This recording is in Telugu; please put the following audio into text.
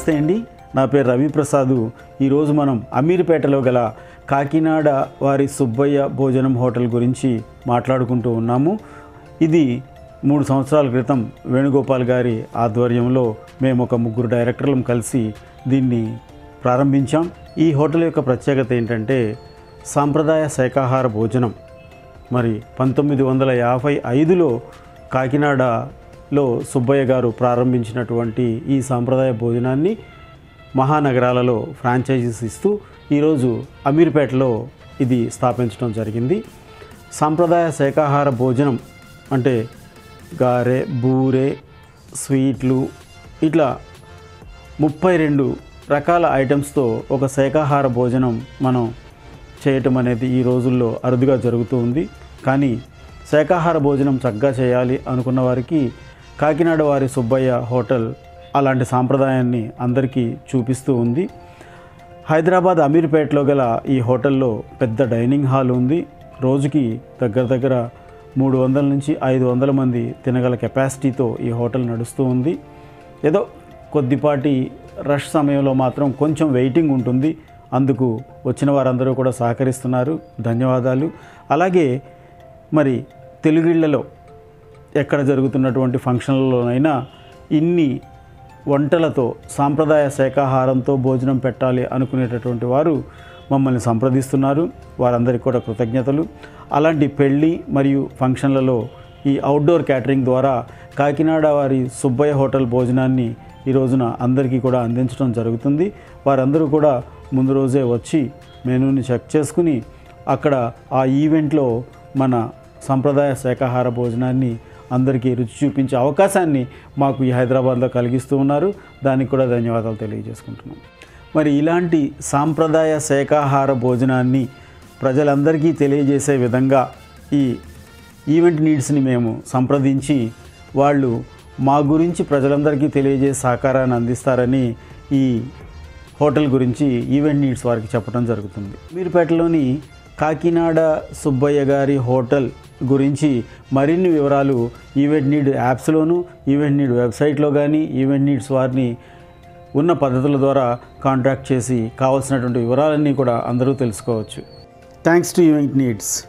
నమస్తే అండి, నా పేరు రవిప్రసాద్. ఈరోజు మనం అమీర్పేటలో గల కాకినాడ వారి సుబ్బయ్య భోజనం హోటల్ గురించి మాట్లాడుకుంటూ ఉన్నాము. ఇది 3 సంవత్సరాల క్రితం వేణుగోపాల్ గారి ఆధ్వర్యంలో మేము ఒక 3 డైరెక్టర్లం కలిసి దీన్ని ప్రారంభించాం. ఈ హోటల్ యొక్క ప్రత్యేకత ఏంటంటే సాంప్రదాయ శాకాహార భోజనం. మరి 1955లో కాకినాడలో సుబ్బయ్య గారు ప్రారంభించినటువంటి ఈ సాంప్రదాయ భోజనాన్ని మహానగరాలలో ఫ్రాంచైజీస్ ఇస్తూ ఈరోజు అమీర్పేటలో ఇది స్థాపించడం జరిగింది. సాంప్రదాయ శాకాహార భోజనం అంటే గారె, బూరె, స్వీట్లు ఇట్లా 32 రకాల ఐటమ్స్తో ఒక శాకాహార భోజనం మనం చేయటం అనేది ఈ రోజుల్లో అరుదుగా జరుగుతూ ఉంది. కానీ శాకాహార భోజనం చక్కగా చేయాలి అనుకున్న వారికి కాకినాడ వారి సుబ్బయ్య హోటల్ అలాంటి సాంప్రదాయాన్ని అందరికీ చూపిస్తూ ఉంది. హైదరాబాద్ అమీర్పేటలో గల ఈ హోటల్లో పెద్ద డైనింగ్ హాల్ ఉంది. రోజుకి దగ్గర 300 నుంచి 500 మంది తినగల కెపాసిటీతో ఈ హోటల్ నడుస్తూ ఉంది. ఏదో కొద్దిపాటి రష్ సమయంలో మాత్రం కొంచెం వెయిటింగ్ ఉంటుంది. అందుకు వచ్చిన వారందరూ కూడా సహకరిస్తున్నారు, ధన్యవాదాలు. అలాగే మరి తెలుగిళ్లలో ఎక్కడ జరుగుతున్నటువంటి ఫంక్షన్లలోనైనా ఇన్ని వంటలతో సాంప్రదాయ శాకాహారంతో భోజనం పెట్టాలి అనుకునేటటువంటి వారు మమ్మల్ని సంప్రదిస్తున్నారు. వారందరికీ కూడా కృతజ్ఞతలు. అలాంటి పెళ్ళి మరియు ఫంక్షన్లలో ఈ అవుట్డోర్ క్యాటరింగ్ ద్వారా కాకినాడ వారి సుబ్బయ్య హోటల్ భోజనాన్ని ఈ రోజున అందరికీ కూడా అందించడం జరుగుతుంది. వారందరూ కూడా ముందు రోజే వచ్చి మెనూని చెక్ చేసుకుని అక్కడ ఆ ఈవెంట్లో మన సంప్రదాయ శాకాహార భోజనాన్ని అందరికీ రుచి చూపించే అవకాశాన్ని మాకు ఈ హైదరాబాద్లో కలిగిస్తూ ఉన్నారు. దానికి కూడా ధన్యవాదాలు తెలియజేసుకుంటున్నాం. మరి ఇలాంటి సాంప్రదాయ శాకాహార భోజనాన్ని ప్రజలందరికీ తెలియజేసే విధంగా ఈ ఈవెంట్ నీడ్స్ని మేము సంప్రదించి వాళ్ళు మా గురించి ప్రజలందరికీ తెలియజేసే సహకారాన్ని అందిస్తారని ఈ హోటల్ గురించి ఈవెంట్ నీడ్స్ వారికి చెప్పడం జరుగుతుంది. అమీర్పేటలోని కాకినాడ సుబ్బయ్య గారి హోటల్ గురించి మరిన్ని వివరాలు ఈవెంట్ నీడ్ యాప్స్లోను, ఈవెంట్ నీడ్ వెబ్సైట్లో కానీ ఈవెంట్ నీడ్స్ వారిని ఉన్న పద్ధతుల ద్వారా కాంటాక్ట్ చేసి కావాల్సినటువంటి వివరాలన్నీ కూడా అందరూ తెలుసుకోవచ్చు. Thanks to event needs.